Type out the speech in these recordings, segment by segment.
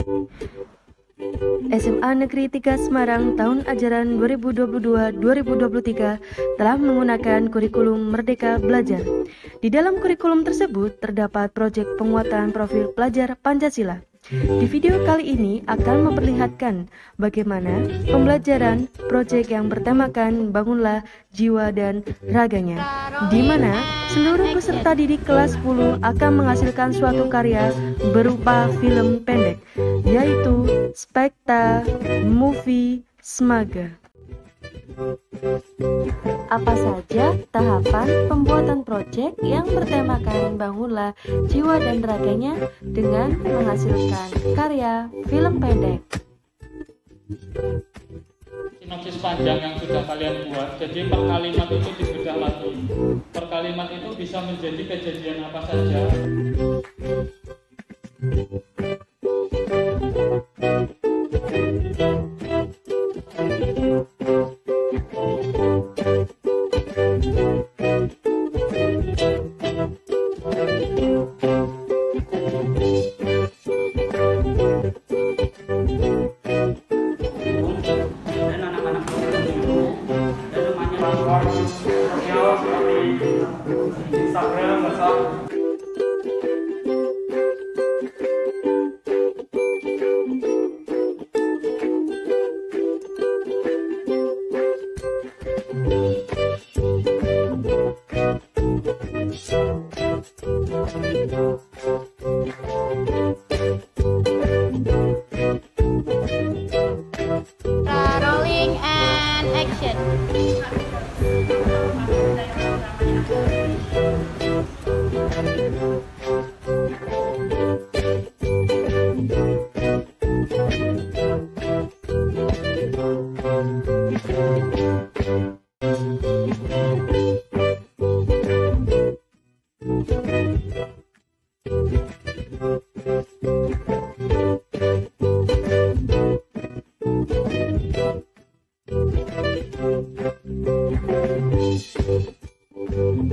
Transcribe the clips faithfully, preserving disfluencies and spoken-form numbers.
S M A Negeri tiga Semarang tahun ajaran dua ribu dua puluh dua dua ribu dua puluh tiga telah menggunakan kurikulum Merdeka Belajar. Di dalam kurikulum tersebut terdapat proyek penguatan profil pelajar Pancasila. Di video kali ini akan memperlihatkan bagaimana pembelajaran proyek yang bertemakan bangunlah jiwa dan raganya, di mana seluruh peserta didik kelas sepuluh akan menghasilkan suatu karya berupa film pendek, yaitu Spekta Movie Smaga. Apa saja tahapan pembuatan proyek yang bertemakan bangunlah jiwa dan raganya dengan menghasilkan karya film pendek? Sinopsis panjang yang sudah kalian buat, jadi per kalimat itu dibedah lagi. Per kalimat itu bisa menjadi kejadian apa saja. Instagram, WhatsApp. Rolling and action.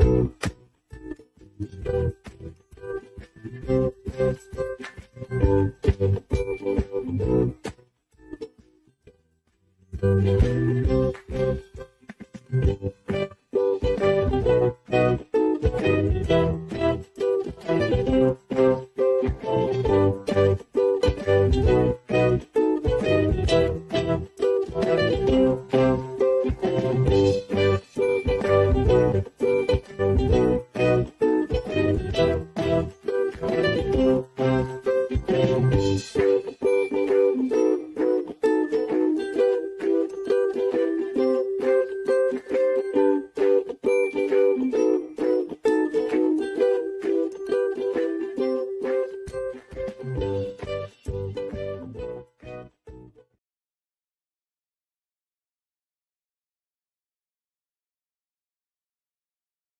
Thank you.